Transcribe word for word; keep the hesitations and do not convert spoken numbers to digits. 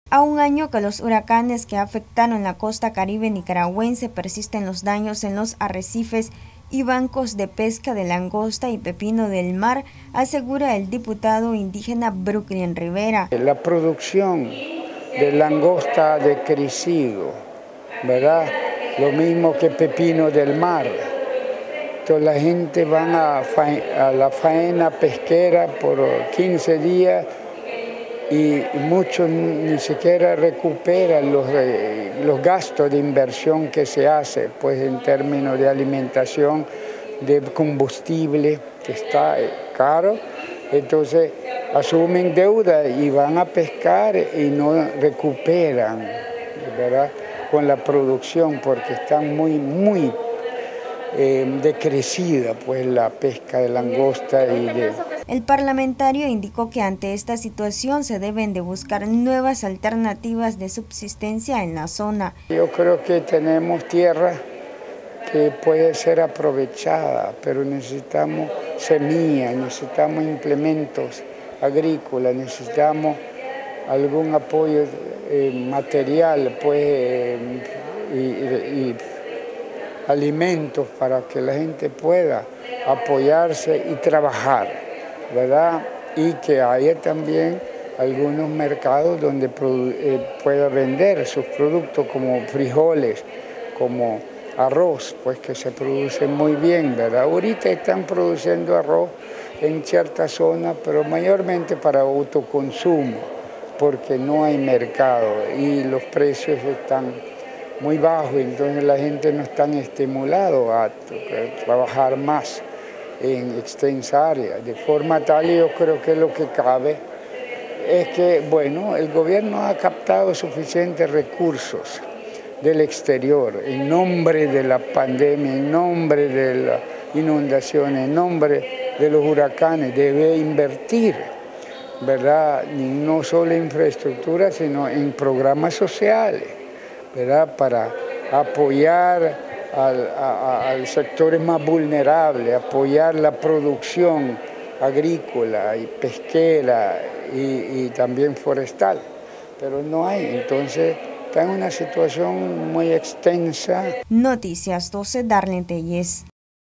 A un año que los huracanes que afectaron la costa caribe nicaragüense, persisten los daños en los arrecifes y bancos de pesca de langosta y pepino del mar, asegura el diputado indígena Brooklyn Rivera. La producción de langosta ha decrecido, ¿verdad? Lo mismo que pepino del mar. Entonces la gente va a, a la faena pesquera por quince días y muchos ni siquiera recuperan los, los gastos de inversión que se hace, pues en términos de alimentación, de combustible, que está caro. Entonces asumen deuda y van a pescar y no recuperan, ¿verdad?, con la producción, porque están muy, muy eh, decrecida pues la pesca de langosta y de... El parlamentario indicó que ante esta situación se deben de buscar nuevas alternativas de subsistencia en la zona. Yo creo que tenemos tierra que puede ser aprovechada, pero necesitamos semillas, necesitamos implementos agrícolas, necesitamos algún apoyo eh, material, pues, eh, y, y, y alimentos para que la gente pueda apoyarse y trabajar, ¿verdad? Y que haya también algunos mercados donde eh, pueda vender sus productos como frijoles, como arroz, pues que se produce muy bien, ¿verdad? Ahorita están produciendo arroz en ciertas zonas, pero mayormente para autoconsumo, porque no hay mercado y los precios están muy bajos, entonces la gente no está estimulada a trabajar más en extensa área, de forma tal, yo creo que lo que cabe es que, bueno, el gobierno ha captado suficientes recursos del exterior en nombre de la pandemia, en nombre de las inundaciones, en nombre de los huracanes, debe invertir, ¿verdad?, no solo en infraestructura, sino en programas sociales, ¿verdad?, para apoyar al, a, a sectores más vulnerables, apoyar la producción agrícola y pesquera y, y también forestal, pero no hay, entonces está en una situación muy extensa. Noticias doce, Darlene Telles.